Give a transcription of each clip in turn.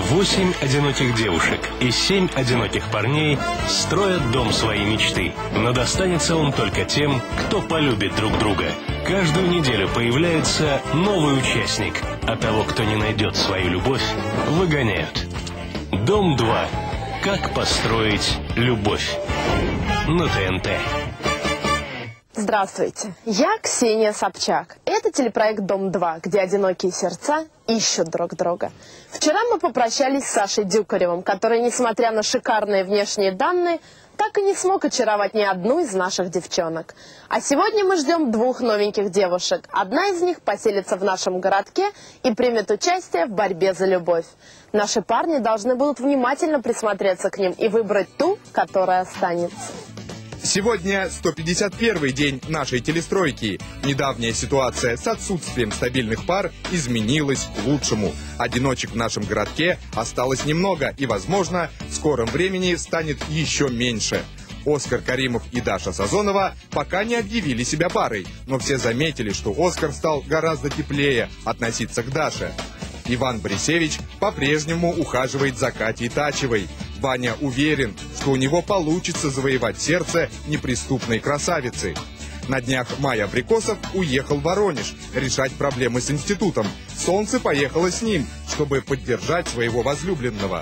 8 одиноких девушек и 7 одиноких парней строят дом своей мечты. Но достанется он только тем, кто полюбит друг друга. Каждую неделю появляется новый участник, а того, кто не найдет свою любовь, выгоняют. Дом 2. Как построить любовь. На ТНТ. Здравствуйте, я Ксения Собчак. Это телепроект «Дом-2», где одинокие сердца ищут друг друга. Вчера мы попрощались с Сашей Дюкаревым, который, несмотря на шикарные внешние данные, так и не смог очаровать ни одну из наших девчонок. А сегодня мы ждем 2 новеньких девушек. Одна из них поселится в нашем городке и примет участие в борьбе за любовь. Наши парни должны будут внимательно присмотреться к ним и выбрать ту, которая останется. Сегодня 151-й день нашей телестройки. Недавняя ситуация с отсутствием стабильных пар изменилась к лучшему. Одиночек в нашем городке осталось немного и, возможно, в скором времени станет еще меньше. Оскар Каримов и Даша Сазонова пока не объявили себя парой, но все заметили, что Оскар стал гораздо теплее относиться к Даше. Иван Борисевич по-прежнему ухаживает за Катей Тачевой. Ваня уверен, что у него получится завоевать сердце неприступной красавицы. На днях Майя Абрикосов уехал в Воронеж решать проблемы с институтом. Солнце поехало с ним, чтобы поддержать своего возлюбленного.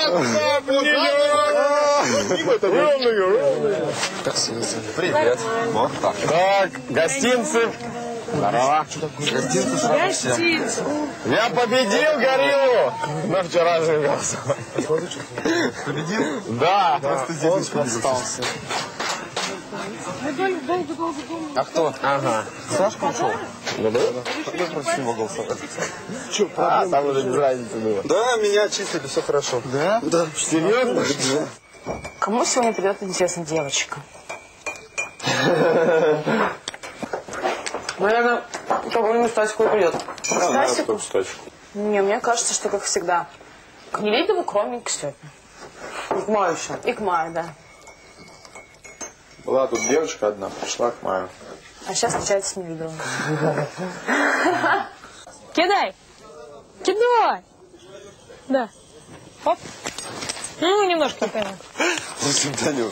Привет. Вот так. Так, гостинцы. Здорово. Гостинцы сразу всем. Я победил гориллу на вчерашнем голосовании. Победил? Да. Просто здесь остался. А кто? Ага. Сашка ушел? Да? Я против него голосовать. Там уже без разницы было. Да, меня отчислили, все хорошо. Да? Да. Серьезно? Да. Кому сегодня придет интересная девочка? Наверное, кого-нибудь Стасику и придет. Стасику? Не, мне кажется, что как всегда. К Нелидову, кроме сегодня. И к Маю еще. И к Маю, да. Была тут девочка одна, пришла к Маю. А сейчас встречается с Нелидовым. Кидай! Кидай! Да. Оп. Ну, немножко кидай. Танюш.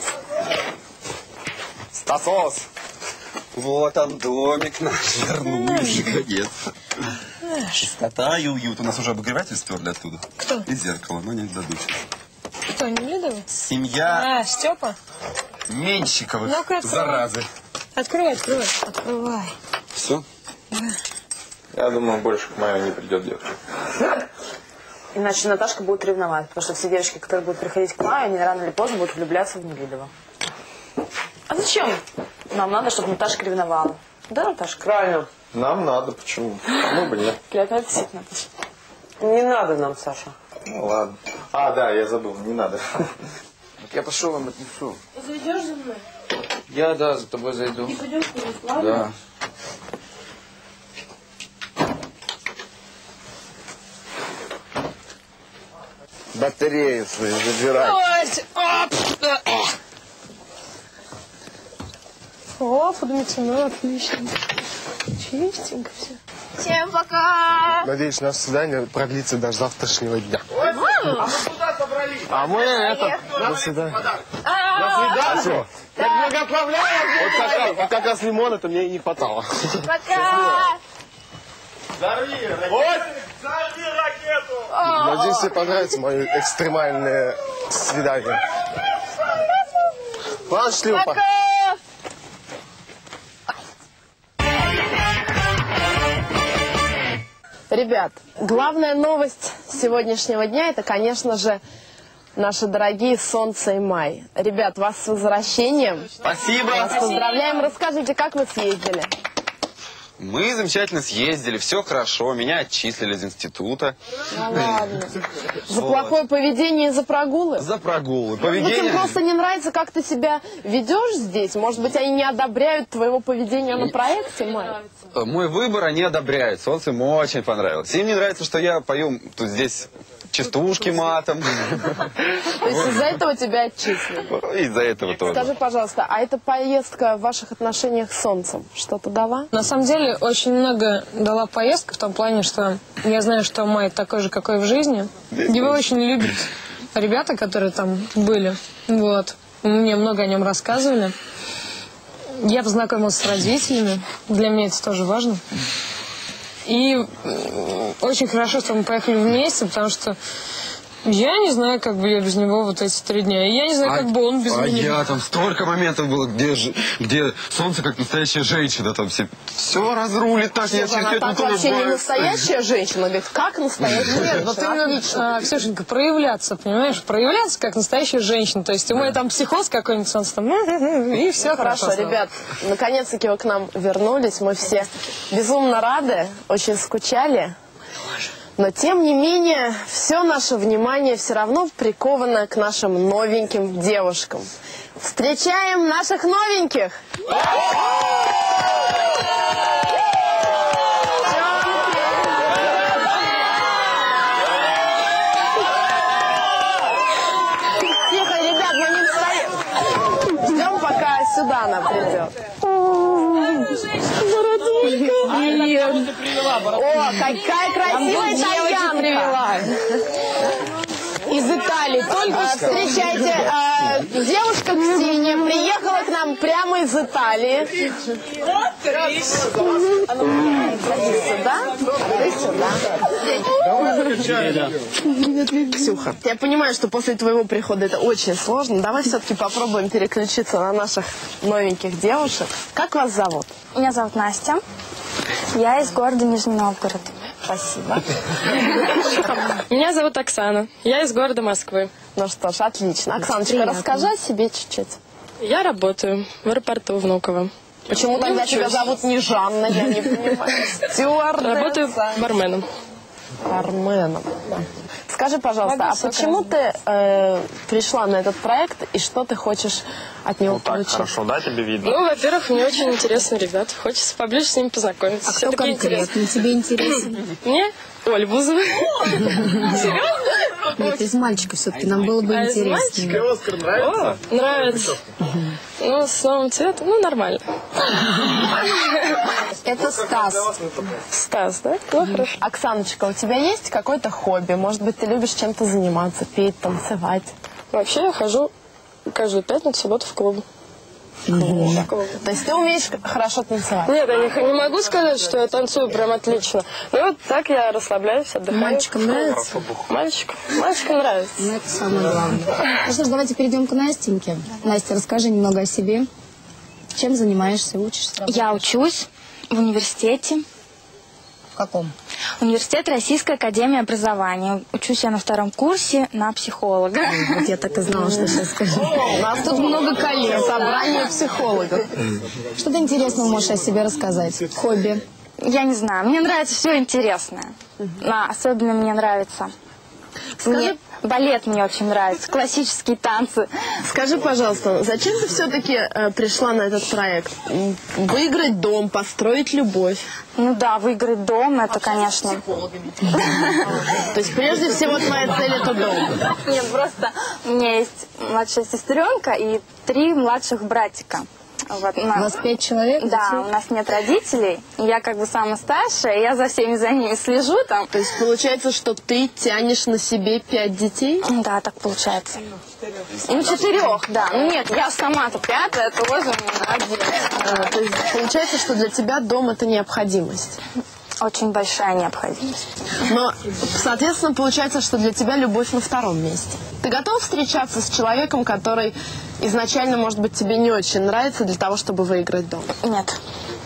Стасос. Вот он, домик наш, вернулся, наконец. Чистота и уют. У нас уже обогреватель стерли оттуда. Кто? И зеркало, но не дадут. Кто, Нелидовый? Семья Степа? Меньшиковых, Ну-ка, открывай. заразы. Открывай, открывай. Открывай. Все? Я думаю, больше к Маю не придет девочка. Иначе Наташка будет ревновать, потому что все девочки, которые будут приходить к Маю, они рано или поздно будут влюбляться в Нелидова. А зачем? Нам надо, чтобы Наташка ревновала. Да, Наташка? Правильно. Нам надо, почему? Мы бы нет. Клятва висит, Наташа. Не надо нам, Саша. Ну ладно. А, да, я забыл, не надо. Я пошел вам отнесу. Зайдешь за мной? Я, да, за тобой зайду. И пойдем куда-нибудь, ладно? Да. Батареи свои забирай. О, подметено, отлично. Чистенько все. Всем пока! Надеюсь, наше свидание продлится до завтрашнего дня. А мы это... До свидания. До свидания. Как благословляю. Вот как раз лимона-то мне и не хватало. Пока! Надеюсь, тебе понравится мое экстремальное свидание. Ладно, счастливо. Пока! Ребят, главная новость сегодняшнего дня – это, конечно же, наши дорогие Солнце и Май. Ребят, вас с возвращением. Спасибо. Вас поздравляем. Расскажите, как вы съездили? Мы замечательно съездили, все хорошо. Меня отчислили из института. Ну ладно. За плохое поведение и за прогулы? За прогулы. Может, Поведение... им просто не нравится, как ты себя ведешь здесь? Может быть, они не одобряют твоего поведения на проекте, Май? Мой выбор они одобряют. Солнце им очень понравилось. Им не нравится, что я пою тут здесь частушки матом. То есть из-за этого тебя отчислили? Из-за этого тоже. Скажи, пожалуйста, а эта поездка в ваших отношениях с солнцем что-то дала? На самом деле, очень много дала поездка в том плане, что я знаю, что май такой же, какой в жизни. Его очень любят ребята, которые там были. Вот. Мне много о нем рассказывали. Я познакомилась с родителями. Для меня это тоже важно. И очень хорошо, что мы поехали вместе, потому что я не знаю, как бы я без него вот эти 3 дня. И я не знаю, как бы он без меня. Там столько моментов было, где солнце как настоящая женщина, там все разрулит так. Она так вообще не настоящая женщина, говорит, как настоящая? Нет, вот именно, Ксюшенька, проявляться, понимаешь? Проявляться как настоящая женщина. То есть у меня там психоз какой-нибудь, солнце там, и все хорошо. Ребят, наконец-таки вы к нам вернулись, мы все безумно рады, очень скучали. Но, тем не менее, все наше внимание все равно приковано к нашим новеньким девушкам. Встречаем наших новеньких! Тихо, ребят, мы не встаем. Ждем, пока сюда она придет. О, какая красивая итальянка! Из Италии. Только встречайте, девушка Ксения приехала к нам прямо из Италии. Сюда. Ксюха, я понимаю, что после твоего прихода это очень сложно. Давай все-таки попробуем переключиться на наших новеньких девушек. Как вас зовут? Меня зовут Настя. Я из города Нижний Новгород. Спасибо. Меня зовут Оксана. Я из города Москвы. Ну что ж, отлично. Оксаночка, расскажи о себе чуть-чуть. Я работаю в аэропорту Внуково. Почему тогда тебя зовут не Жанна, я не понимаю. Стюардесса. Работаю барменом. Барменом. Скажи, пожалуйста, а почему ты пришла на этот проект и что ты хочешь от него получить? Хорошо, да, тебе видно? Ну, во-первых, мне очень интересны ребята. Хочется поближе с ними познакомиться. А кто конкретно тебе интересен? Мне Оля Бузова. Нет, из мальчика все-таки нам было бы интересно. Оскар нравится? О, нравится. Ну, с новым цветом, ну, нормально. Это Стас. Стас, да? Ну, хорошо. Оксаночка, у тебя есть какое-то хобби? Может быть, ты любишь чем-то заниматься, петь, танцевать? Вообще, я хожу каждую пятницу, субботу в клуб. То есть ты умеешь хорошо танцевать? Нет, я не могу сказать, что я танцую прям отлично. Но вот так я расслабляюсь, отдыхаю. Мальчикам нравится? Мальчикам нравится. Ну, это самое главное. Ну что ж, давайте перейдем к Настеньке. Настя, расскажи немного о себе. Чем занимаешься, учишься? Я учусь в университете. В каком? Университет Российской академии образования. Учусь я на 2-м курсе на психолога. Вот я так и знала, что сейчас скажу. У нас тут много коллег, собрание психологов. Что-то интересного можешь о себе рассказать? Хобби? Я не знаю, мне нравится все интересное. Особенно мне нравится. Балет мне очень нравится, классические танцы. Скажи, пожалуйста, зачем ты все-таки пришла на этот проект? Выиграть дом, построить любовь? Ну да, выиграть дом, это, конечно. То есть, прежде всего, твоя цель – это дом? Нет, просто у меня есть младшая сестренка и 3 младших братика. Вот, у вас 5 человек? Да, у нас нет родителей. Я как бы самая старшая, и я за всеми за ними слежу там. То есть получается, что ты тянешь на себе 5 детей? Да, так получается. Ну, 4, да. Ну нет, я сама-то 5-я, тоже молодец. То есть получается, что для тебя дом – это необходимость? Очень большая необходимость. Но, соответственно, получается, что для тебя любовь на 2-м месте. Ты готов встречаться с человеком, который изначально, может быть, тебе не очень нравится для того, чтобы выиграть дом? Нет.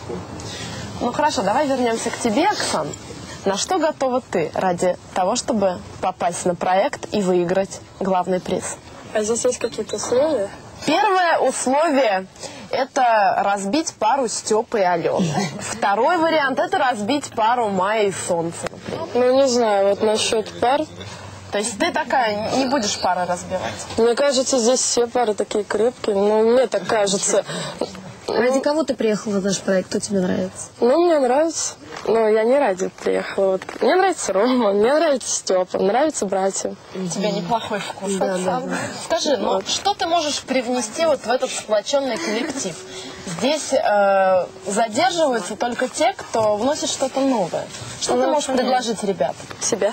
Ну хорошо, давай вернемся к тебе, Оксан. На что готова ты ради того, чтобы попасть на проект и выиграть главный приз? А здесь есть какие-то условия? Первое условие – это разбить пару Степы и Алены. Второй вариант – это разбить пару Майи и Солнца, например. Ну, не знаю, вот насчет пар. То есть ты такая, не будешь пары разбивать? Мне кажется, здесь все пары такие крепкие. Ну, мне так кажется. Ради кого ты приехала в наш проект? Кто тебе нравится? Ну, мне нравится Но я не ради приехала. Вот. Мне нравится Рома, мне нравится Степа, нравятся братья. У тебя неплохой вкус. Да. Скажи, ну что ты можешь привнести вот в этот сплоченный коллектив? Здесь задерживаются только те, кто вносит что-то новое. Что ты можешь предложить ребятам? Себя.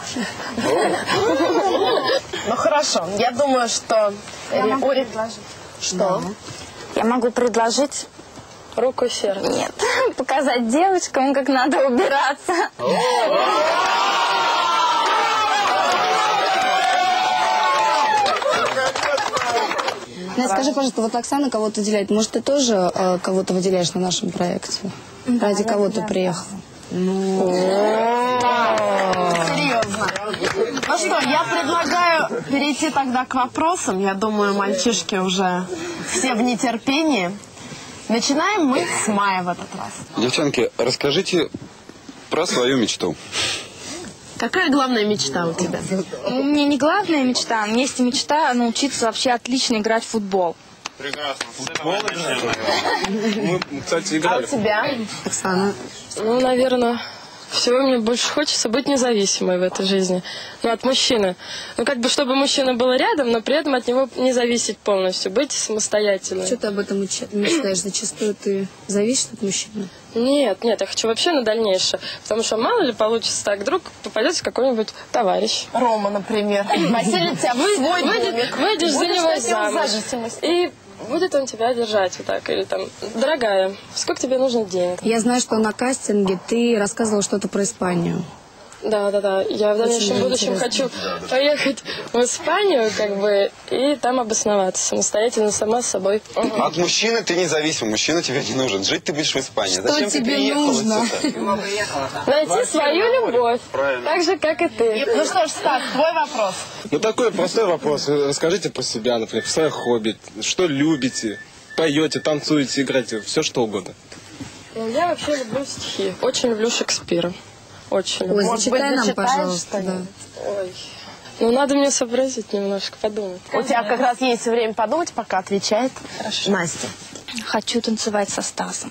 Ну хорошо, я думаю, что... Я могу предложить. Что? Я могу предложить... Руку и сердце. Нет. Показать девочкам, как надо убираться. Настя, скажи, пожалуйста, вот Оксана кого-то выделяет. Может, ты тоже кого-то выделяешь на нашем проекте? Ради кого ты приехала? Серьезно. Ну что, я предлагаю перейти тогда к вопросам. Я думаю, мальчишки уже все в нетерпении. Начинаем мы с Майи в этот раз. Девчонки, расскажите про свою мечту. Какая главная мечта у тебя? У меня не главная мечта, у меня есть мечта научиться вообще отлично играть в футбол. Прекрасно. Мы, кстати, играли. А у тебя, Оксана? Ну, наверное, всего мне больше хочется быть независимой в этой жизни. Ну, от мужчины. Ну, как бы, чтобы мужчина был рядом, но при этом от него не зависеть полностью, быть самостоятельной. Что ты об этом мечтаешь? Зачастую ты зависишь от мужчины? Нет, я хочу вообще на дальнейшее. Потому что мало ли получится так, вдруг попадется какой-нибудь товарищ. Рома, например. Поселит тебя в свой домик. Выйдешь за него замуж. зависимость. И будет он тебя держать вот так. Или там, дорогая, сколько тебе нужно денег? Я знаю, что на кастинге ты рассказывала что-то про Испанию. Да. Я в дальнейшем будущем хочу поехать в Испанию, как бы, и там обосноваться самостоятельно, сама с собой. От мужчины ты независим, мужчина тебе не нужен. Жить ты будешь в Испании. Что Зачем тебе ты приехала нужно? сюда? Найти свою любовь, так же, как и ты. Ну что ж, Стас, твой вопрос. Ну, такой простой вопрос. Расскажите про себя, например, про свое хобби. Что любите? Поете, танцуете, играете, все что угодно. Я вообще люблю стихи. Очень люблю Шекспира. Очень Ой, люблю. зачитай нам, пожалуйста. Да. Ой. Ну, надо мне сообразить немножко, подумать. У тебя как раз есть время подумать, пока отвечает Настя. Хочу танцевать со Стасом.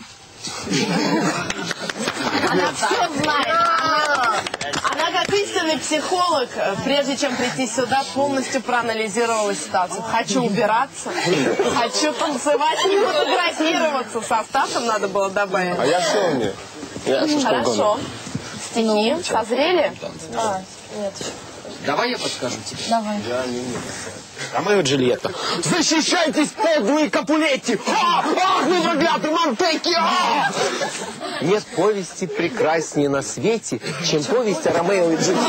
Она все знает. Она как истинный психолог, прежде чем прийти сюда, полностью проанализировала ситуацию. Хочу убираться, хочу танцевать и фотографироваться. Со Стасом надо было добавить. А я все умею. Я все что Хорошо. угодно. Стихи созрели? Нет. Давай я подскажу тебе. Давай. Ромео и Джульетта. Защищайтесь, подлые Капулетти! Ненаглядный Монтекки! Нет повести прекраснее на свете, чем повесть о Ромео и Джульетте.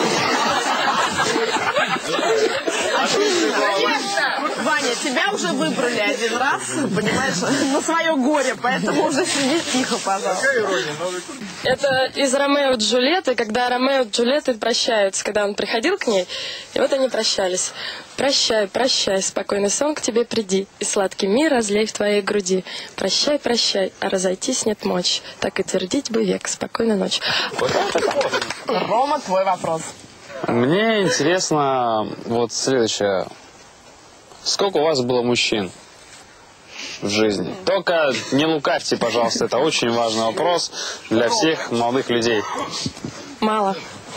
Ваня, тебя уже выбрали один раз, понимаешь, на свое горе, поэтому уже сиди тихо, пожалуйста. Это из Ромео и Джульетты, когда Ромео и Джульетта прощаются, когда он приходил к ней, и вот они прощались. Прощай, прощай, спокойный сон к тебе приди, и сладкий мир разлей в твоей груди. Прощай, прощай, а разойтись нет мочи, так и твердить бы век, спокойной ночи. Рома, твой вопрос. Мне интересно вот следующее. Сколько у вас было мужчин в жизни? Только не лукавьте, пожалуйста, это очень важный вопрос для всех молодых людей. Мало.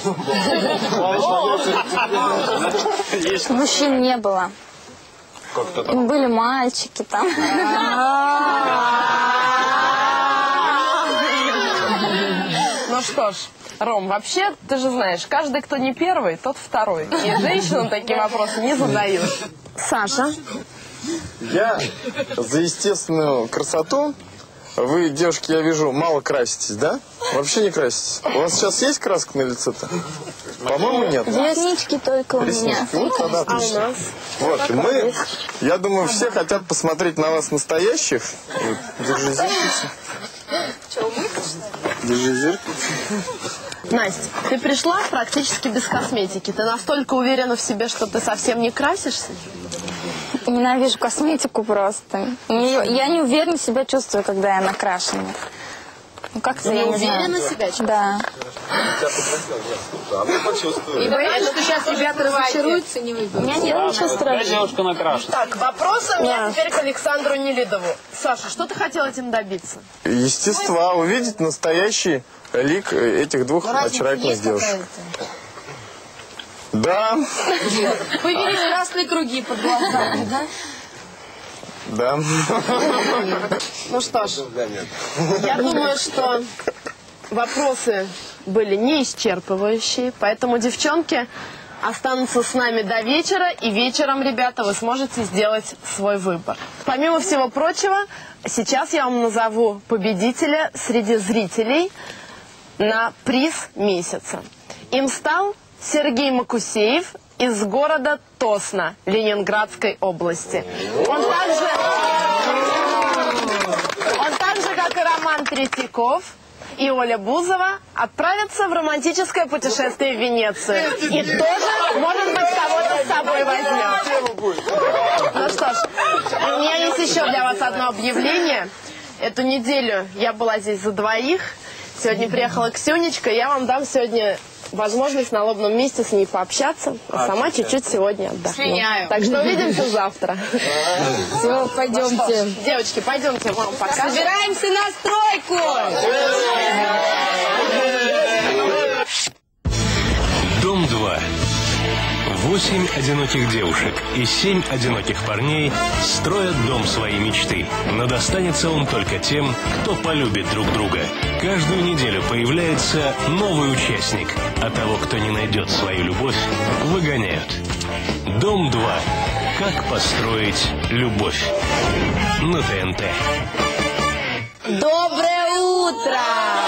Мужчин не было. Были мальчики там. Ну что ж, Ром, вообще, ты же знаешь, каждый, кто не первый, тот второй. И женщинам такие вопросы не задают. Саша? Я за естественную красоту. Вы, девушки, я вижу, мало краситесь, да? Вообще не краситесь. У вас сейчас есть краска на лице-то? По-моему, нет. Реснички только у меня. Реснички. Вот тогда отлично. Вот, и мы, я думаю, все хотят посмотреть на вас настоящих. Вот, держи зеркальце. Держи зеркальце. Настя, ты пришла практически без косметики. Ты настолько уверена в себе, что ты совсем не красишься? Ненавижу косметику просто. Я не уверенно себя чувствую, когда я накрашена. Ну, как-то Не я не уверена знаю. в себя? Да. И боишься, что сейчас ребята разочаруются и не выберут? У меня нет ничего страшного. Девушка накрашена. Так, вопрос у меня теперь к Александру Нелидову. Саша, что ты хотел этим добиться? Естества, увидеть настоящий лик этих двух очаровательных девушек. Да. Появились красные круги под глазами, да? Да. Ну что ж, я думаю, что вопросы были не исчерпывающие, поэтому девчонки останутся с нами до вечера, и вечером, ребята, вы сможете сделать свой выбор. Помимо всего прочего, сейчас я вам назову победителя среди зрителей на приз месяца. Им стал Сергей Макусеев из города Тосно, Ленинградской области. Он так же, как и Роман Третьяков и Оля Бузова, отправятся в романтическое путешествие в Венецию. И тоже, может быть, кого-то с собой возьмет. Ну что ж, у меня есть еще для вас одно объявление. Эту неделю я была здесь за двоих. Сегодня приехала Ксюнечка, я вам дам сегодня возможность на лобном месте с ней пообщаться, а сама чуть-чуть сегодня отдохну. Так что увидимся завтра. Все, пойдемте. Девочки, пойдемте, вам покажем. Собираемся на стройку! Дом 2. 8 одиноких девушек и 7 одиноких парней строят дом своей мечты. Но достанется он только тем, кто полюбит друг друга. Каждую неделю появляется новый участник, а того, кто не найдет свою любовь, выгоняют. Дом 2. Как построить любовь. На ТНТ. Доброе утро!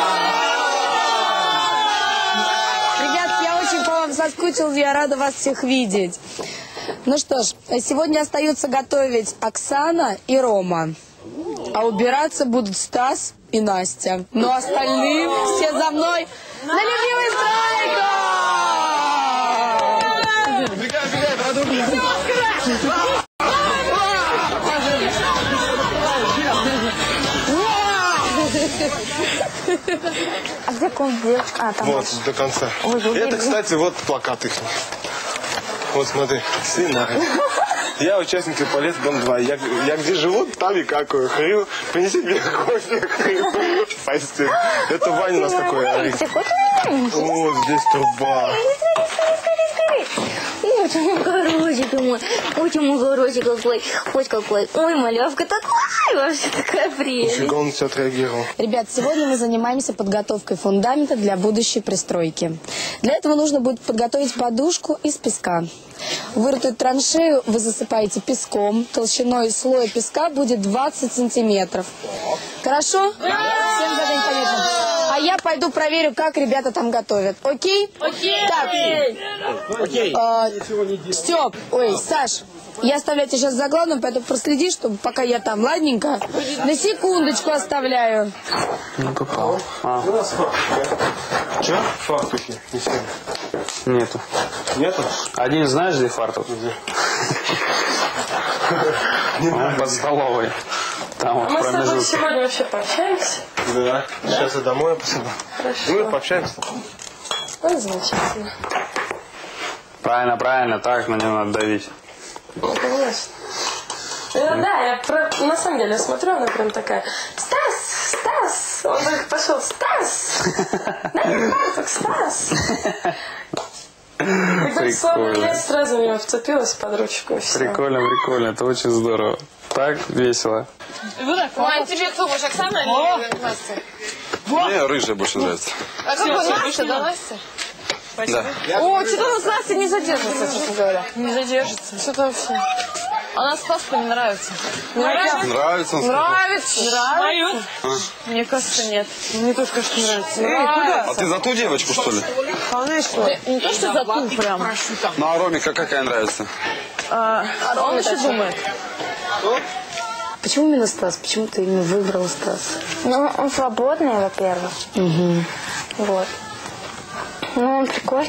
Соскучилась, я рада вас всех видеть. Ну что ж, сегодня остаются готовить Оксана и Рома. А убираться будут Стас и Настя. Но остальные все за мной на любимый А где комп девочка? А, там вот, до конца. Это, кстати, вот плакат их. Вот смотри, сына. Я участник Ипполит, дом 2. Я где живу, там и какаю. Хрю, принеси мне кофе, хрю, постель. Это Ваня у нас такой. Вот здесь труба. Очень мой хороший мой. Очень мой хороший какой. Ой, какой. Ой, малявка такой. Вообще такая прелесть. Нифига он все отреагировал. Ребят, сегодня мы занимаемся подготовкой фундамента для будущей пристройки. Для этого нужно будет подготовить подушку из песка. Вырытую траншею вы засыпаете песком. Толщиной слоя песка будет 20 сантиметров. Хорошо? Всем задание понятно. А я пойду проверю, как ребята там готовят. Окей? Окей. Так. Окей. Степ, ой, Саш, я оставляю тебя сейчас за главным, поэтому проследи, чтобы пока я там, ладненько. На секундочку оставляю. Не попал. Че? Фартухи. Нету. Нету? Один знаешь, где фартук? Он под столовой. Там вот Мы с тобой промежуток. сегодня вообще пообщаемся? Да. Сейчас я домой посаду. Хорошо. Мы пообщаемся. Ну, замечательно. Правильно, правильно, так на него надо давить. Ну, конечно. Да, на самом деле смотрю, она прям такая: Стас, Стас! Он так пошел: Стас! Дай фартук, Стас! И так словно я сразу в него вцепилась под ручку и все. Прикольно, прикольно, это очень здорово. Так весело. Вань, тебе кто больше, Оксана или Настя? Мне рыжая больше нравится. А как Настя, да, Настя? Да. О, что-то у нас Настя не задержится, честно говоря. Не задержится. Что-то вообще. Она Стасу не нравится. Нравится он. Нравится. Нравится? Мне кажется, нет. Мне тоже, кажется, нравится. А ты за ту девочку, что ли? Конечно. Не то, что за ту прям. Ну, а Ромика какая нравится? Он еще думает. Почему именно Стас? Почему ты именно выбрал Стас? Ну, он свободный, во-первых. Угу. Вот. Ну, он прикольный.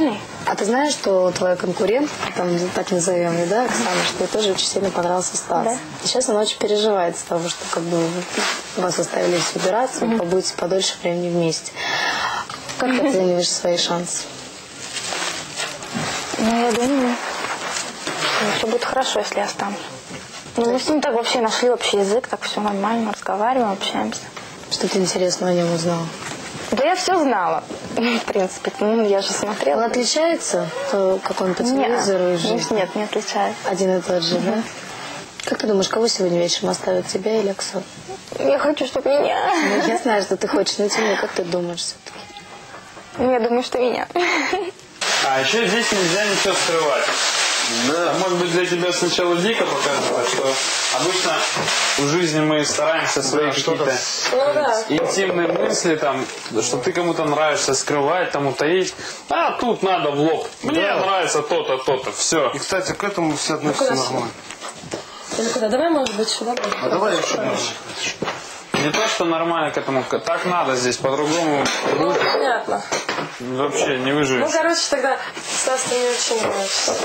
А ты знаешь, что твой конкурент, там, так назовем ее, да, Оксана, что ей тоже очень сильно понравился Стас. Да. И сейчас она очень переживает с того, что как бы вас оставили собираться, вы побудете подольше времени вместе. Как ты оцениваешь свои шансы? Ну, я думаю, все будет хорошо, если я останусь. Ну, мы с ним так вообще нашли общий язык, так все нормально, разговариваем, общаемся. Что ты интересного о нем узнала? Да я все знала, в принципе. Ну, я же смотрела. Он отличается, как он по телевизору и жизни? Нет, не отличается. Один и тот же, да? Как ты думаешь, кого сегодня вечером оставят, тебя или Оксану? Я хочу, чтобы меня. Ну, я знаю, что ты хочешь, но тем не менее, как ты думаешь все-таки? Ну, я думаю, что меня. А еще здесь нельзя ничего скрывать. Да. Может быть, для тебя сначала дико показалось, что обычно в жизни мы стараемся свои какие-то интимные мысли, там, что ты кому-то нравишься, скрывать, там, утаить. А тут надо в лоб. Мне нравится то-то, то-то. Все. И, кстати, к этому все относятся нормально. Или куда? Давай, может быть, сюда. А давай еще. Не то, что нормально к этому. Так надо здесь, по-другому. Ну, понятно. Вообще не выживешь. Ну, короче, тогда Стас, ты мне очень нравишься.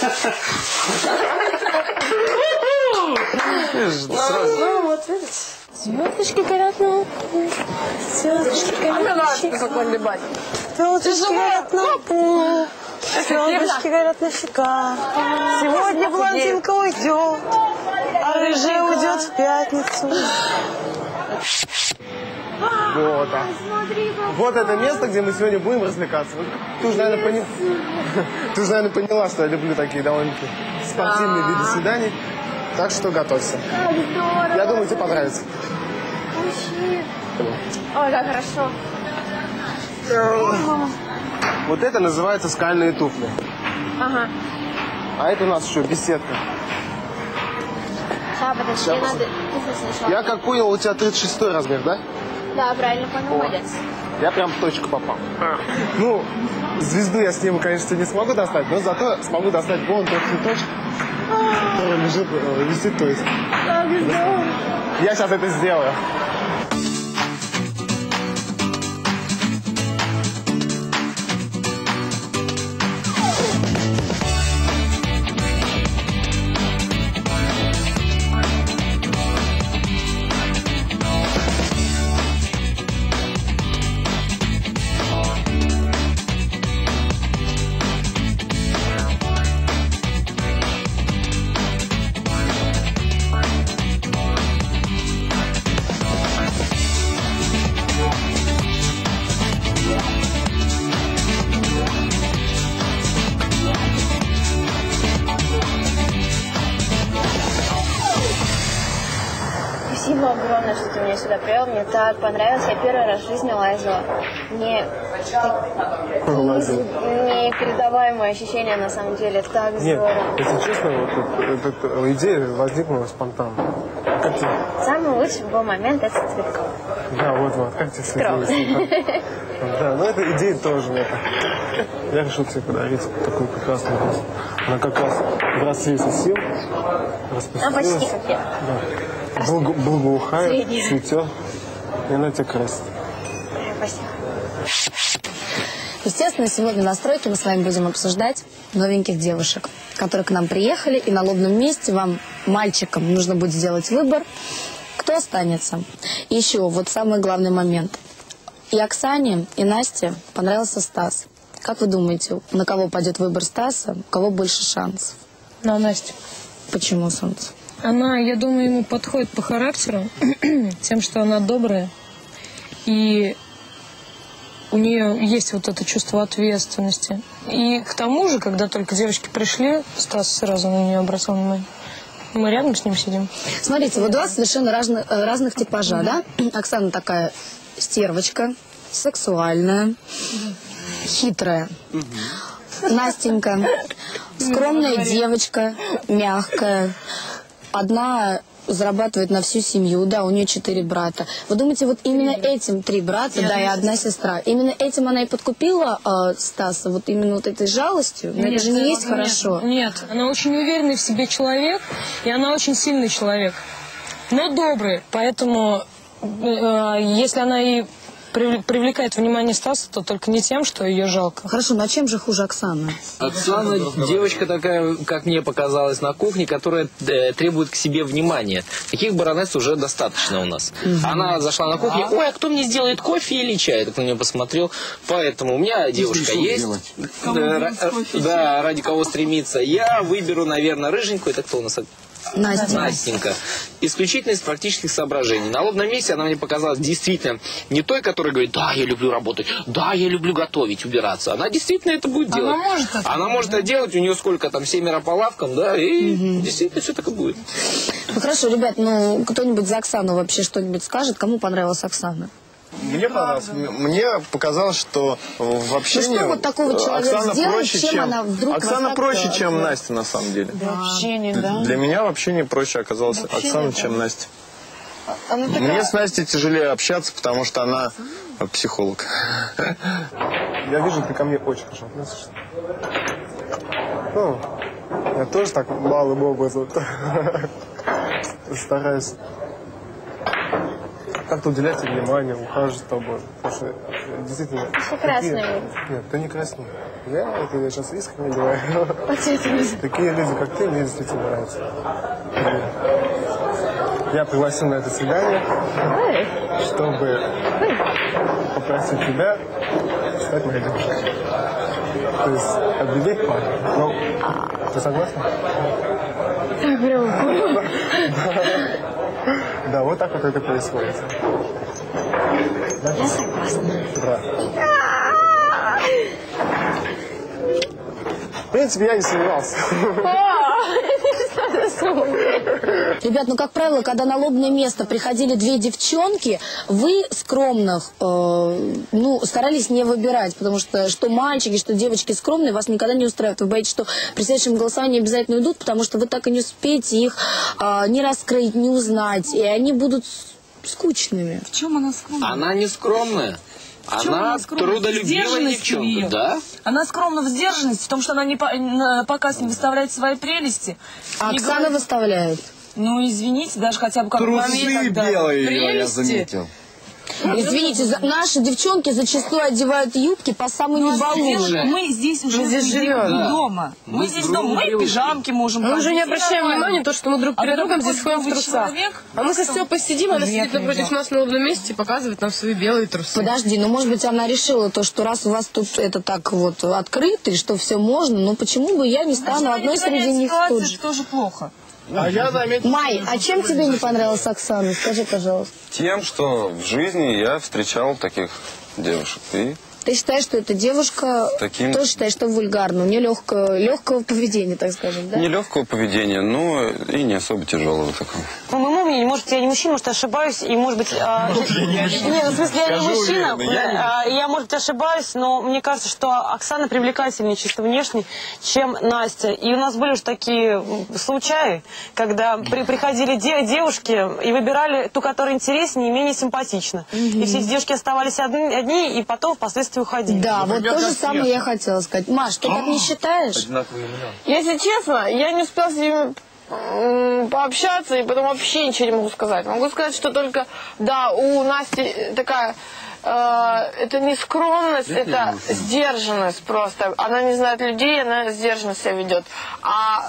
Ну, вот, видите? Звездочки горят на полу. Звездочки горят на щеках. Звездочки горят на полу. Звездочки горят на щеках. Сегодня блондинка уйдет, а рыжая уйдет в пятницу. Вот, вот это место, где мы сегодня будем развлекаться. Ты уже, наверное, поняла, что я люблю такие довольно-таки спортивные виды свиданий. Так что готовься. Я думаю, тебе понравится. Ой, как хорошо. Вот это называется скальные туфли. Ага. А это у нас еще беседка. Подожди, надо туфли сначала. Я как понял, у тебя 36 размер, да? Да, правильно понял, молодец. Я прям в точку попал. Ну, звезду я с ним, конечно, не смогу достать, но зато смогу достать вон тот цветочек, который висит, то есть. Я сейчас это сделаю. Спасибо огромное, что ты меня сюда привел. Мне так понравилось. Я первый раз в жизни лазила. Мне непередаваемое ощущение, на самом деле. Так здорово. Нет, если честно, вот эта идея возникла спонтанно. Как тебе? Самый лучший был момент это цветков. Да, вот. Как тебе цветок? Да, но эта идея тоже. Я решил тебе подарить такую прекрасную розу. Она как раз в расцвете сил распустилась. Почти как я. Да. Благоухает, цветет, и она тебя красит. Спасибо. Естественно, сегодня на стройке мы с вами будем обсуждать новеньких девушек, которые к нам приехали, и на лобном месте вам, мальчикам, нужно будет сделать выбор, кто останется. И еще вот самый главный момент. И Оксане, и Насте понравился Стас. Как вы думаете, на кого пойдет выбор Стаса, у кого больше шансов? На Настю. Почему, солнце? Она, я думаю, ему подходит по характеру, тем, что она добрая. И у нее есть вот это чувство ответственности. И к тому же, когда только девочки пришли, Стас сразу на нее обратил внимание. Мы рядом с ним сидим. Смотрите, вот два совершенно разных типажа, да? Оксана такая стервочка, сексуальная, хитрая. Настенька, скромная девочка, мягкая. Одна зарабатывает на всю семью, да, у нее 4 брата. Вы думаете, вот именно этим 3 брата, да, и 1 сестра, именно этим она и подкупила Стаса, вот именно вот этой жалостью? Но это же не есть хорошо. Нет, она очень уверенный в себе человек, и она очень сильный человек, но добрый. Поэтому, если она и привлекает внимание Стаса, то только не тем, что ее жалко. Хорошо, но чем же хуже Оксана? Оксана девочка такая, как мне показалось, на кухне, которая требует к себе внимания. Таких баронесс уже достаточно у нас. Она зашла на кухню, ой, а кто мне сделает кофе или чай? Я так на нее посмотрел. Поэтому у меня девушка есть. Да, ради кого стремиться. Я выберу, наверное, рыженькую. Это кто у нас? Настенька. Исключительно из практических соображений. На лобном месте она мне показалась действительно не той, которая говорит, да, я люблю работать, да, я люблю готовить, убираться. Она действительно это будет делать. Она может это делать, у нее сколько там, 7 по лавкам, да, и действительно все так и будет. Ну хорошо, ребят, ну кто-нибудь за Оксану вообще что-нибудь скажет? Кому понравилась Оксана? Мне понравилось. Мне показалось, что в общении вот такого человека Оксана сделает, проще, чем она вдруг Оксана проще, чем Настя, на самом деле. Общение, да. Для меня в общении проще оказалась Оксана, чем Настя. Мне с Настей тяжелее общаться, потому что она психолог. Я вижу, ты ко мне очень хорошо относишься. Ну, я тоже так малым образом стараюсь как-то уделять тебе внимание, ухаживать за тобой. Потому что действительно... Все красные. Нет, ты не красный. Я сейчас искренне говорю. Такие люди, как ты, мне действительно нравятся. Я пригласил на это свидание, чтобы попросить тебя стать моей девушкой. То есть объявить пару. Ну, ты согласна? Так, прям. Да, вот так вот это происходит. Я согласна. Да. В принципе, я не сомневался. Ребят, ну, как правило, когда на лобное место приходили две девчонки, вы скромных, ну, старались не выбирать, потому что мальчики, что девочки скромные вас никогда не устраивают. Вы боитесь, что при следующем голосовании обязательно уйдут, потому что вы так и не успеете их не раскрыть, не узнать, и они будут скучными. В чем она скромная? Она не скромная. Она трудолюбивая девчонка, да? Она скромна в сдержанности, в том, что она на показ не выставляет свои прелести. А Оксана выставляет. Ну, извините, даже хотя бы как в трусы белые, я заметил. Извините, наши девчонки зачастую одевают юбки по самым баллонам. Мы здесь уже живем дома. Мы здесь дома, мы в пижамке можем. Мы уже не обращаем внимания на то, что мы друг перед другом здесь ходим в трусах. А мы сейчас все посидим, она сидит напротив нас на лобном месте и показывает нам свои белые трусы. Подожди, ну может быть она решила то, что раз у вас тут это так вот открыто, и что все можно, ну почему бы я не стану одной среди них тут же? Тоже плохо. А я заметил... Май, а чем тебе не понравилась Оксана? Скажи, пожалуйста. Тем, что в жизни я встречал таких девушек. И Ты считаешь, что эта девушка тоже считаешь, что вульгарна? У нее легкого поведения, так скажем, да? не легкого поведения, но и не особо тяжелого такого. По моему мнению, может, я не мужчина, может, ошибаюсь, и, может быть... Нет, в смысле, я не мужчина, я, может быть, ошибаюсь, но мне кажется, что Оксана привлекательнее чисто внешне, чем Настя. И у нас были уже такие случаи, когда приходили девушки и выбирали ту, которая интереснее и менее симпатична. И все эти девушки оставались одни, и потом впоследствии уходили. Да, вот то же самое я хотела сказать. Маш, ты так не считаешь? Если честно, я не успела с ними пообщаться, и потом вообще ничего не могу сказать. Могу сказать, что только, да, у Насти такая, это не скромность, это сдержанность просто. Она не знает людей, она сдержанно себя ведет. А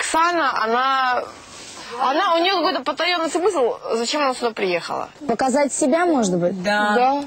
Оксана, у нее какой-то потаенный смысл, зачем она сюда приехала. Показать себя, может быть? Да.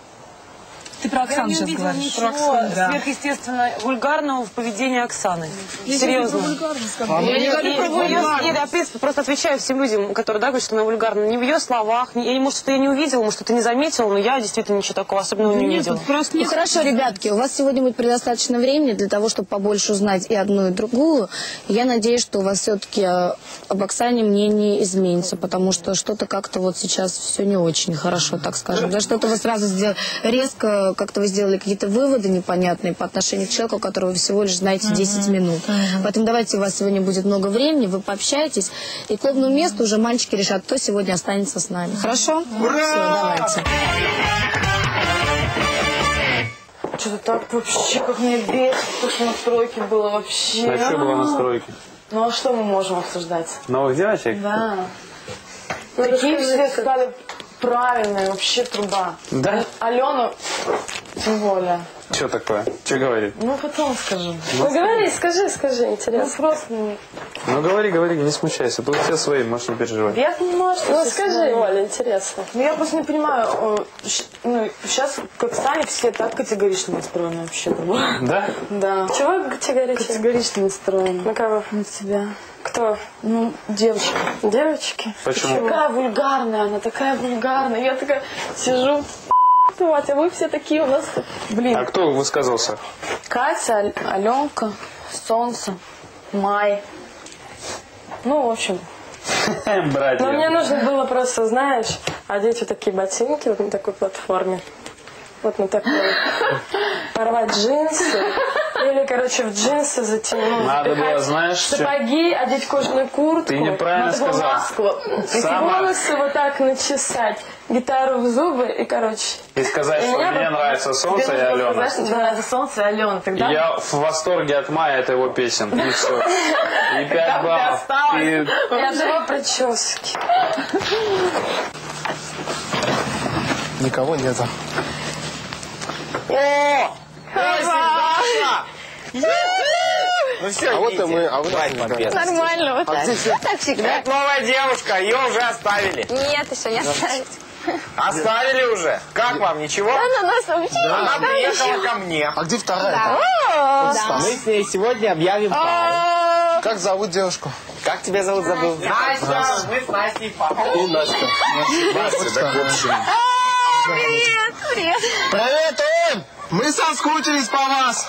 Ты про Оксану сейчас говоришь. Я не видела ничего сверхъестественно вульгарного в поведении Оксаны. Серьезно. Я не говорю про вульгарность. Я, в принципе, просто отвечаю всем людям, которые говорят, что она вульгарна. Не в ее словах. Может, что я не увидела, может, что-то не заметила, но я действительно ничего такого особенного не увидела. Ну хорошо, ребятки, у вас сегодня будет предостаточно времени для того, чтобы побольше узнать и одну, и другую. Я надеюсь, что у вас все-таки об Оксане мнение изменится, потому что что-то как-то вот сейчас все не очень хорошо, так скажем. Да, что-то вы сразу сделали резко, как-то вы сделали какие-то выводы непонятные по отношению к человеку, которого вы всего лишь знаете 10 минут. Поэтому давайте, у вас сегодня будет много времени, вы пообщаетесь, и к лобному месту уже мальчики решат, кто сегодня останется с нами. Хорошо? Ура! Все, давайте. Что-то так вообще, как мне бесит, то, что на стройке было вообще. А что было на стройке? Ну а что мы можем обсуждать? Новых девочек? Да. Такие все сказали, правильная, вообще труба. Да? Алену тем более. Что такое? Что говорит? Ну, потом скажу. Ну, говори, скажи, интересно. Ну, просто... Ну, говори, не смущайся. Тут все свои, можешь не переживать. Я понимаю, что... Ну, скажи, Оля, интересно. Ну, я просто не понимаю, ну, сейчас как стали все так категорично настроены вообще. Да? Да. Чего категорично? Категорично настроены. На кого? На тебя. Кто? Ну, девочки. Девочки? Почему? Такая вульгарная, она такая вульгарная. Я такая сижу, а вы все такие у нас, блин. А кто высказался? Катя, Аленка, Солнце, Май. Ну, в общем. Братья. Но мне нужно было просто, знаешь, одеть вот такие ботинки вот на такой платформе. Вот на такой. Порвать джинсы. Или, короче, в джинсы затянуть. Надо было, знаешь, сапоги, одеть кожаную куртку. Ты неправильно сказал. Маску. И волосы вот так начесать. Гитару в зубы и, короче. И сказать, что мне нравится Солнце и Алена. Сказать, что нравится Солнце и Алена. Тогда... Я в восторге от Мая, это его песен. И все. И 5 баллов. Я жила прически. Никого нету. О! Ну все, а вот и мы, а вы Нормально, вот так. Так всегда. Это новая девушка, ее уже оставили. Нет, еще не оставить. Оставили уже? Как вам, ничего? Да, нас вообще Она приехала ко мне. А где вторая? Да. Мы с ней сегодня объявим пару. Как зовут девушку? Как тебя зовут, забыл? Настя. Мы с Настей папа. И Настя. Настя, да, в общем. Привет, привет. Привет, Оль! Мы соскучились по вас.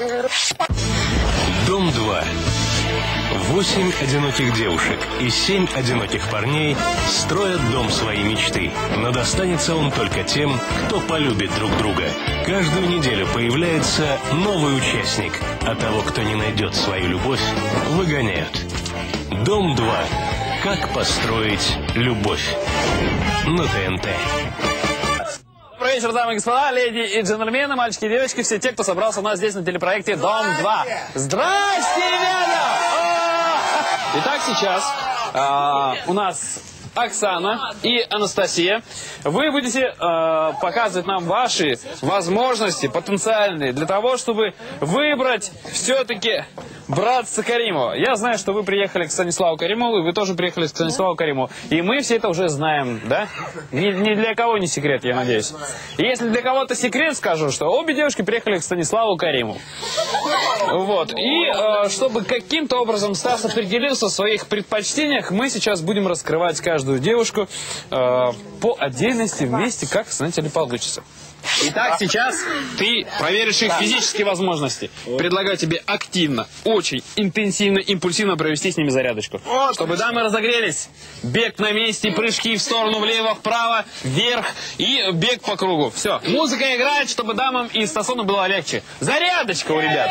Дом 2. 8 одиноких девушек и 7 одиноких парней строят дом своей мечты. Но достанется он только тем, кто полюбит друг друга. Каждую неделю появляется новый участник, а того, кто не найдет свою любовь, выгоняют. Дом 2. Как построить любовь. На ТНТ. Добрый вечер, дамы и господа, леди и джентльмены, мальчики и девочки, все те, кто собрался у нас здесь на телепроекте «Дом 2». Здрасте, ребята! Итак, сейчас у нас Оксана и Анастасия. Вы будете показывать нам ваши возможности потенциальные для того, чтобы выбрать все-таки братца Каримова. Я знаю, что вы приехали к Станиславу Каримову, и вы тоже приехали к Станиславу Каримову. И мы все это уже знаем, да? Ни для кого не секрет, я надеюсь. И если для кого-то секрет, скажу, что обе девушки приехали к Станиславу Каримову. Вот. И чтобы каким-то образом Стас определился в своих предпочтениях, мы сейчас будем раскрывать каждую девушку по отдельности вместе, как, знаете ли, получится. Итак, сейчас ты проверишь их физические возможности. Предлагаю тебе активно, очень интенсивно, импульсивно провести с ними зарядочку. Чтобы дамы разогрелись. Бег на месте, прыжки в сторону, влево, вправо, вверх и бег по кругу. Все. Музыка играет, чтобы дамам и Стасону было легче. Зарядочка у ребят.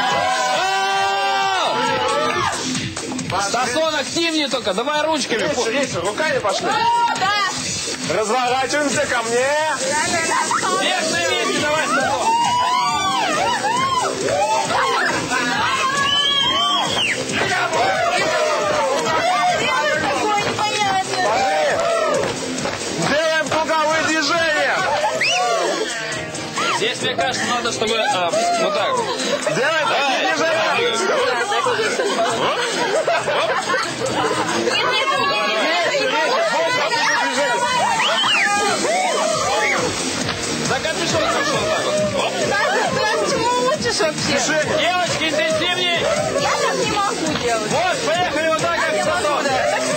Стасон, активнее только. Давай ручками. Руками пошли. Разворачиваемся ко мне. Бег на месте, давай, Стасон. Делаем круговые движения. Здесь, мне кажется, надо, чтобы вот так. Делаем такие движения. Закатышок пошел так вот. Почему лучше вообще? Девочки, интенсивнее. Я так не могу делать. Вот, поехали вот так, как Стасон.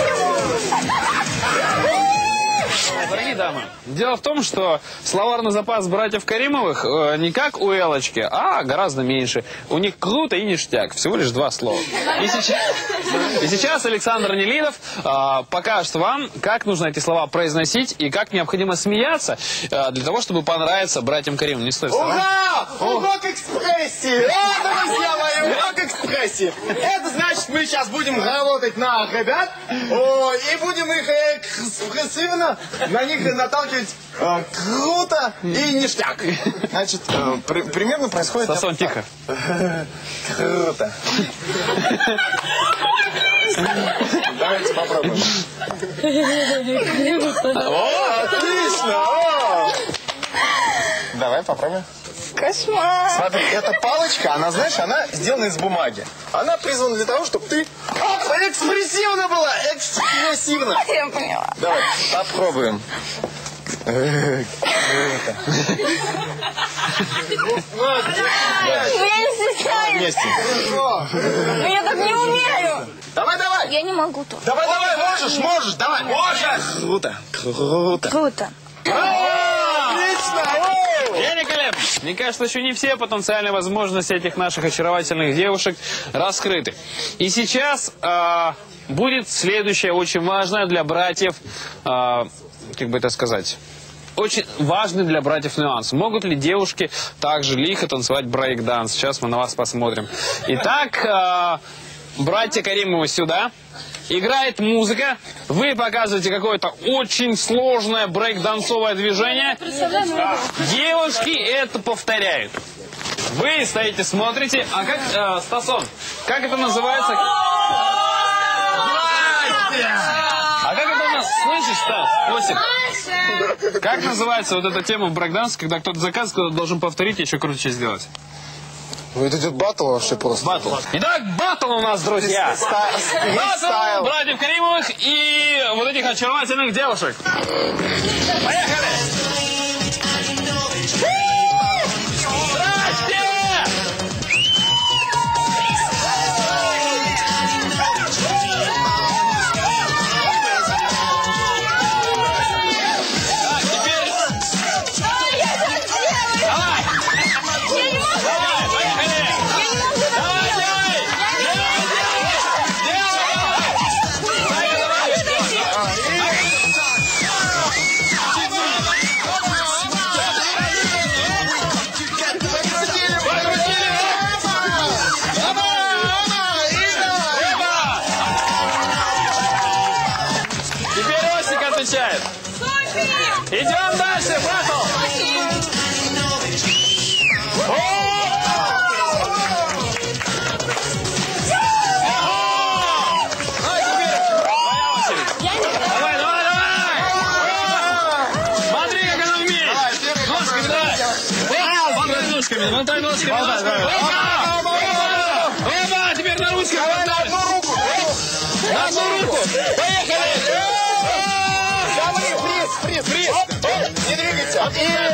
Дорогие дамы, дело в том, что словарный запас братьев Каримовых не как у Элочки, а гораздо меньше. У них круто и ништяк. Всего лишь 2 слова. И сейчас Александр Нелидов покажет вам, как нужно эти слова произносить и как необходимо смеяться для того, чтобы понравиться братьям Каримовым. Не стой, вставай. Ура! Урок экспрессии! Это, друзья мои, урок экспрессии! Это значит, мы сейчас будем работать на ребят и будем их экспрессивно на них наталкивать значит, круто и ништяк. Значит, примерно происходит... Стасон, тихо. Круто. Давайте попробуем. О, отлично! Давай попробуем. Кошмар. Смотри, эта палочка, она, знаешь, она сделана из бумаги. Она призвана для того, чтобы ты экспрессивно была. Экспрессивно. Я поняла. Давай, попробуем. Я не стесняюсь. Вместе. Но я так не умею. Давай, давай. Я не могу тут. Давай, можешь, давай. Можешь. Круто. Круто. Отлично. Великолепно! Мне кажется, еще не все потенциальные возможности этих наших очаровательных девушек раскрыты. И сейчас будет следующее, очень важное для братьев, как бы это сказать, очень важный для братьев нюанс. Могут ли девушки также лихо танцевать брейк-данс? Сейчас мы на вас посмотрим. Итак, братья Каримовы сюда. Играет музыка, вы показываете какое-то очень сложное брейк-дансовое движение. Девушки это повторяют. Вы стоите, смотрите. А как, Стасон, как это называется? А как это у нас, слышишь, Стас, Осип? Как называется вот эта тема в брейк-дансе, когда кто-то заказывает, кто-то должен повторить и еще круче сделать? Ну, это идет баттл вообще просто. Баттл. Итак, баттл у нас, друзья. Баттл братьев Каримовых и вот этих очаровательных девушек. Поехали! Здрасте! Идем дальше, баттл! Давай, давай, давай! Смотри, как она умеет! Ножками давай! Болтай ножками, болтай ножками! Опа! Теперь на ручках болтай! На одну руку! Поехали! Фриз! Не двигайся!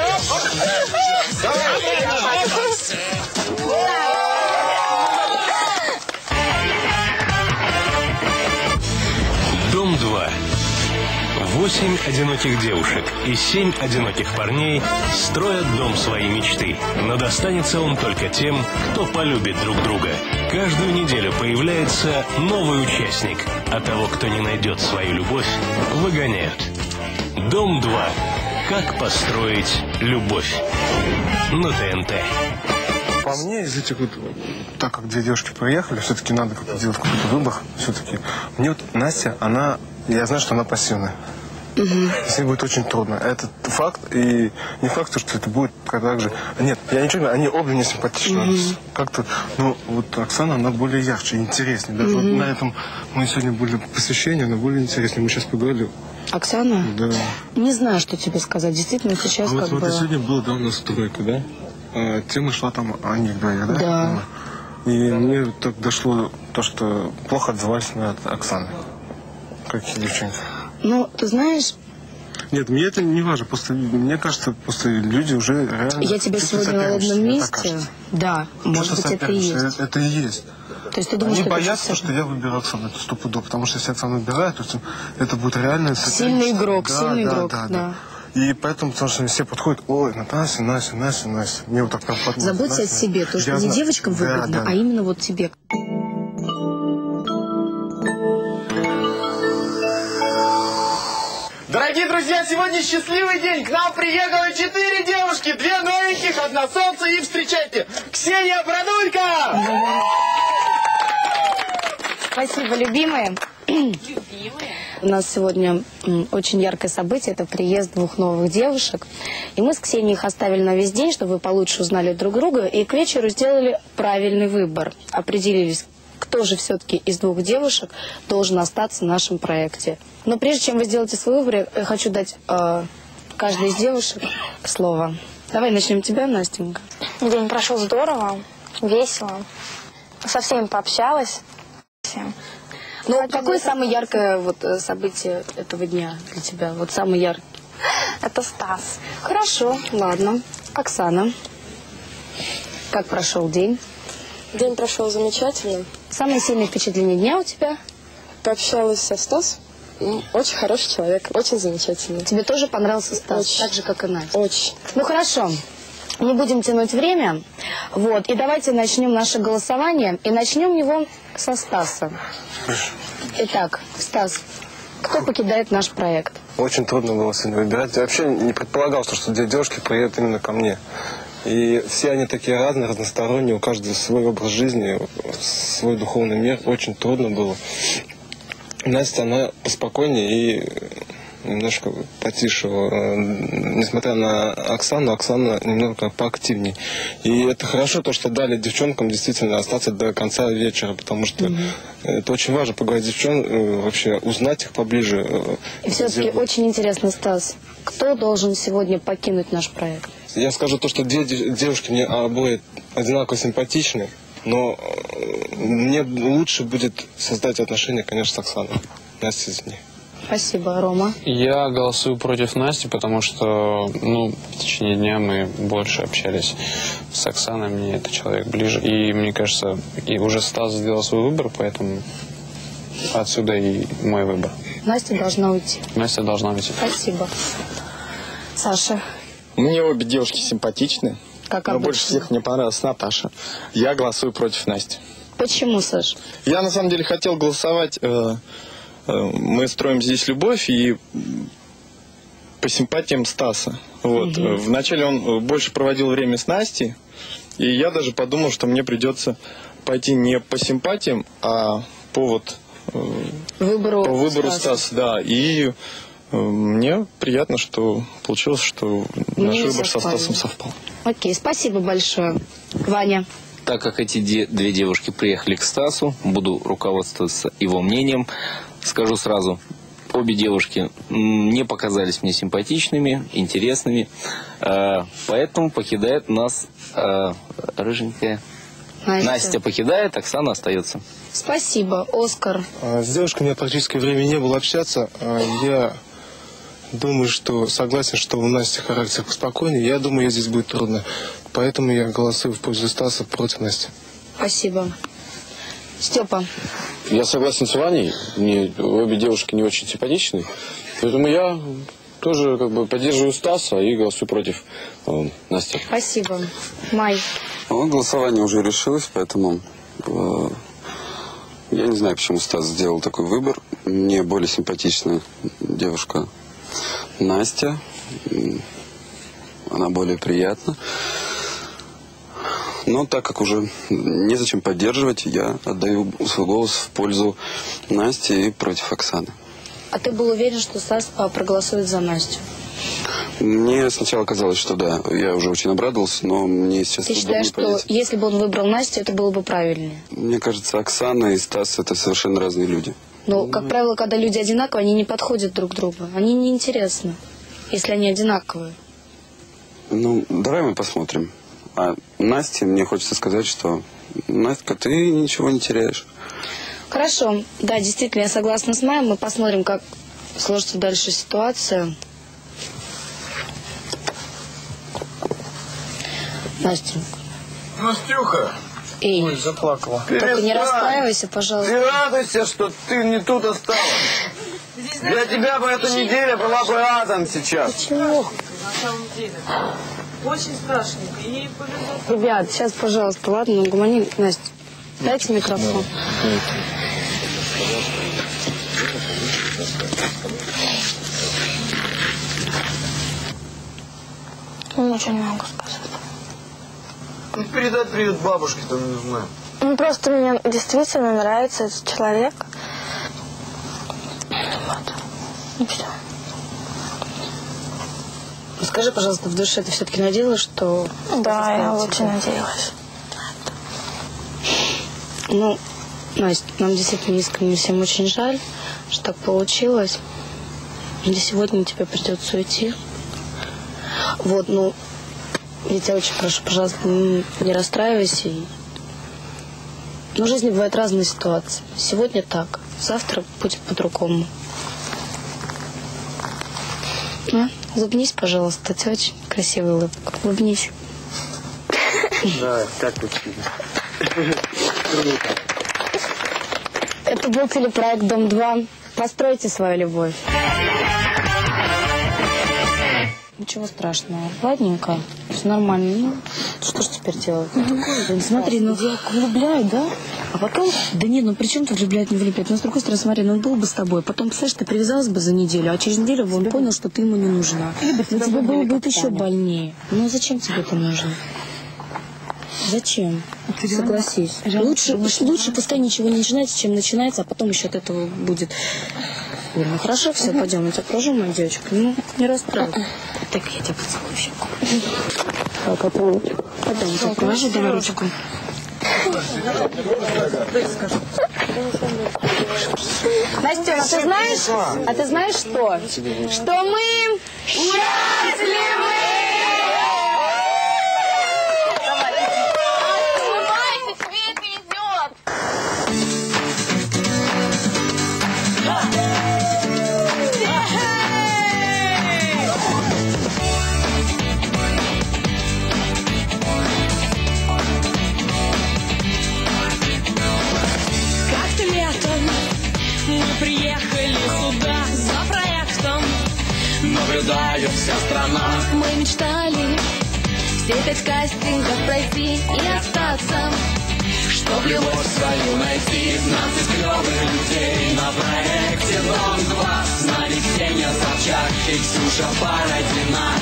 Дом 2. 8 одиноких девушек и 7 одиноких парней строят дом своей мечты. Но достанется он только тем, кто полюбит друг друга. Каждую неделю появляется новый участник, а того, кто не найдет свою любовь, выгоняют. Дом 2. Как построить любовь. На ТНТ. По мне, из этих вот, так как две девушки приехали, все-таки надо как-то делать какой-то выбор. Все-таки мне вот Настя, она, я знаю, что она пассивная. С ней будет очень трудно. Это факт, и не факт, что это будет так же. Нет, я ничего не знаю, они обе не симпатичны. Как-то, ну, вот Оксана, она более ярче, интереснее. Даже вот на этом мы сегодня были посвящение, она более интереснее. Мы сейчас поговорили. Оксана? Да. Не знаю, что тебе сказать. Действительно, сейчас вот, как вот бы... сегодня была, да, у нас стройка, да? Тема шла там о них двоих, да? Да. И мне так дошло то, что плохо отзывались на Оксаны. Какие девчонки. Ну, ты знаешь... Нет, мне это не важно. Просто, мне кажется, просто люди уже реально... Я тебя сегодня на одном месте... Да, может быть, это и есть. Это и есть. То есть ты думаешь, они что боятся, что я выберу Оксану, это стопудово. Потому что если Оксану выбирают, то это будет реально... Сильный игрок, да, сильный игрок, да. И поэтому, потому что все подходят, ой, Настя. Мне вот так прям подносят. Заботься о себе, то, что не девочкам выгодно, а именно вот тебе. Дорогие друзья, сегодня счастливый день. К нам приехало 4 девушки, 2 новеньких, 1 солнце. И встречайте, Ксения Брадулька! Спасибо, любимые. Любимые? У нас сегодня очень яркое событие, это приезд 2 новых девушек. И мы с Ксенией их оставили на весь день, чтобы вы получше узнали друг друга. И к вечеру сделали правильный выбор. Определились, кто же все-таки из 2 девушек должен остаться в нашем проекте. Но прежде чем вы сделаете свой выбор, я хочу дать каждой из девушек слово. Давай начнем тебя, Настенька. День прошел здорово, весело. Со всеми пообщалась. Ну, какое самое яркое событие этого дня для тебя? Вот самый яркий. Это Стас. Хорошо, ладно. Оксана, как прошел день? День прошел замечательно. Самое сильное впечатление дня у тебя? Пообщалась со Стас. Очень хороший человек, очень замечательный. Тебе тоже понравился Стас, очень. Так же, как и Настя? Очень. Ну, хорошо. Не будем тянуть время. Вот. И давайте начнем наше голосование. И начнем его со Стаса. Итак, Стас, кто покидает наш проект? Очень трудно было сегодня выбирать. Я вообще не предполагал, что 2 девушки приедут именно ко мне. И все они такие разные, разносторонние. У каждого свой образ жизни, свой духовный мир. Очень трудно было. Настя, она поспокойнее и немножко потише. Несмотря на Оксану, Оксана немного поактивнее. И это хорошо, то, что дали девчонкам действительно остаться до конца вечера, потому что это очень важно поговорить с девчонками, вообще узнать их поближе. И все-таки очень интересно, Стас, кто должен сегодня покинуть наш проект? Я скажу то, что 2 девушки мне обои одинаково симпатичны. Но мне лучше будет создать отношения, конечно, с Оксаной. Настя, извини. Спасибо, Рома. Я голосую против Насти, потому что в течение дня мы больше общались с Оксаной, мне этот человек ближе. И мне кажется, и уже Стас сделал свой выбор, поэтому отсюда и мой выбор. Настя должна уйти. Настя должна уйти. Спасибо. Саша. Мне обе девушки симпатичны. Как но обычно. больше всех мне понравилась Наташа. Я голосую против Насти. Почему, Саш? Я на самом деле хотел голосовать. Мы строим здесь любовь и по симпатиям Стаса. Вот. Вначале он больше проводил время с Настей. И я даже подумал, что мне придется пойти не по симпатиям, а по выбору Стаса. Да. И мне приятно, что получилось, что наш выбор со Стасом совпал. Окей, спасибо большое. Ваня. Так как эти 2 девушки приехали к Стасу, буду руководствоваться его мнением. Скажу сразу, обе девушки не показались мне симпатичными, интересными. Поэтому покидает нас рыженькая. Настя покидает, Оксана остается. Спасибо, Оскар. С девушкой у меня практически времени не было общаться. Я думаю, что согласен, что у Насти характер поспокойнее. Я думаю, ей здесь будет трудно. Поэтому я голосую в пользу Стаса против Насти. Спасибо. Степа. Я согласен с Ваней. Мне обе девушки не очень симпатичны. Поэтому я тоже поддерживаю Стаса и голосую против Насти. Спасибо. Май. Голосование уже решилось, поэтому я не знаю, почему Стас сделал такой выбор. Мне более симпатичная девушка Настя. Она более приятна. Но так как уже незачем поддерживать, я отдаю свой голос в пользу Насти и против Оксаны. А ты был уверен, что Стас проголосует за Настю? Мне сначала казалось, что да. Я уже очень обрадовался, но мне сейчас Ты считаешь, что если бы он выбрал Настю, это было бы правильнее? Мне кажется, Оксана и Стас — это совершенно разные люди. Но, как правило, когда люди одинаковые, они не подходят друг другу. Они неинтересны, если они одинаковые. Давай мы посмотрим. А Насте мне хочется сказать, что Настя, ты ничего не теряешь. Хорошо. Да, действительно, я согласна с Майей. Мы посмотрим, как сложится дальше ситуация. Настя. Настюха. Эй. Ой, заплакала. Только не расстраивайся, пожалуйста. Ты радуйся, что ты не тут осталась. Для тебя бы эта неделя была бы адом сейчас. Почему? На самом деле. Очень страшненько. Ей повезло. Ребят, сейчас, пожалуйста, ладно, угомони. Настя, дайте микрофон. Ничего не могу сказать. Передай привет бабушке, там не знаю. Просто мне действительно нравится этот человек. Вот. И все. Скажи, пожалуйста, в душе ты все-таки надеялась, что... Да, я очень надеялась. Ну, Настя, нам действительно искренне всем очень жаль, что так получилось. И сегодня тебе придется уйти. Вот, ну, я тебя очень прошу, пожалуйста, не расстраивайся. Но в жизни бывают разные ситуации. Сегодня так, завтра будет по-другому. Улыбнись, пожалуйста, это очень красивая улыбка. Улыбнись. Да, так очень. Это был телепроект «Дом-2». Постройте свою любовь. Ничего страшного. Ладненько. Все нормально. Ну, что ж теперь делать? Смотри, ну влюбляют, да? А потом, да нет, ну при чем тут влюбляют, не влюбляют? Но с другой стороны, смотри, ну он был бы с тобой. Потом, представляешь, ты привязалась бы за неделю, а через неделю он понял, что ты ему не нужна. Но тебе было бы еще больнее. Ну зачем тебе это нужно? Зачем? Согласись. Лучше пускай ничего не начинается, чем начинается, а потом еще от этого будет. Ну хорошо, все, пойдем, я тебя провожу, моя девочка. Ну, не расстраивайся. Так, я тебя поцелую в щеку. Пойдем, я тебя провожу, давай ручку. Настя, а ты знаешь что? Что мы счастливы! Приехали сюда за проектом, наблюдает вся страна. Мы мечтали все 5 кастингов пройти и остаться, чтоб любовь свою найти. 15 клёвых людей на проекте «Дом-2». С нами Ксения Собчак и Ксюша Бородина.